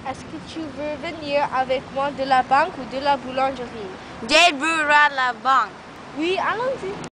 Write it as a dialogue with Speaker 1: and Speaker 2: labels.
Speaker 1: Est-ce que tu veux venir avec moi de la banque ou de la boulangerie?
Speaker 2: Jade veut à la banque.
Speaker 1: Oui, allons-y.